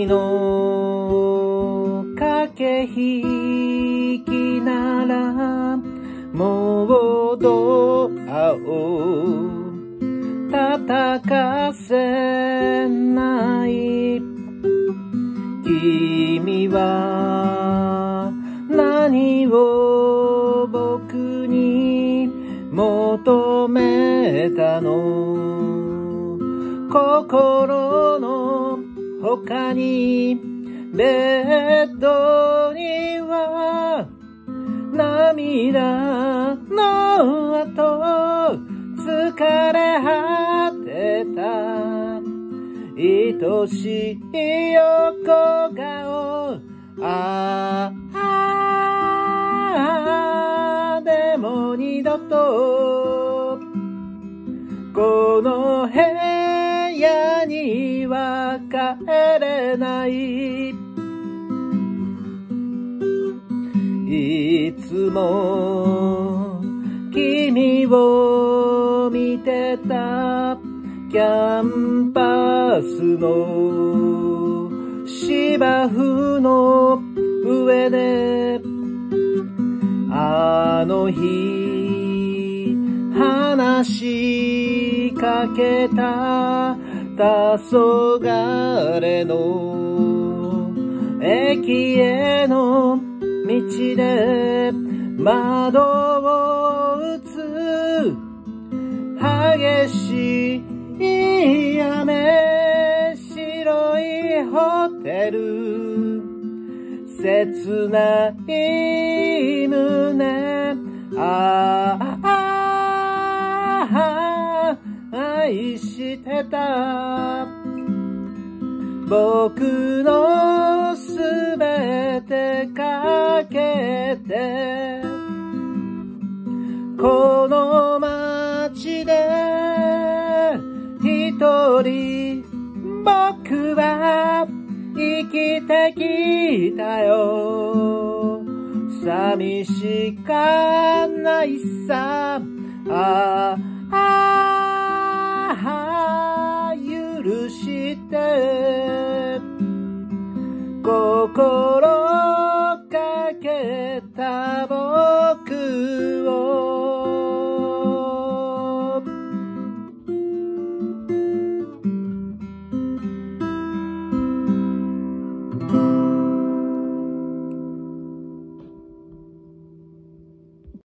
恋の駆け引きならもうドアを叩かせない。君は何を僕に求めたの？心の他にベッドには涙の後疲れ果てた愛しい横顔。でも二度とこの部屋には帰れない。いつも君を見てたキャンパスの芝生の上であの日話しかけた黄昏の駅への道で窓を打つ激しい雨、白いホテル、切ない胸、愛してた僕のすべてかけてこの街で一人僕は生きてきたよ。寂しかないさ。許して心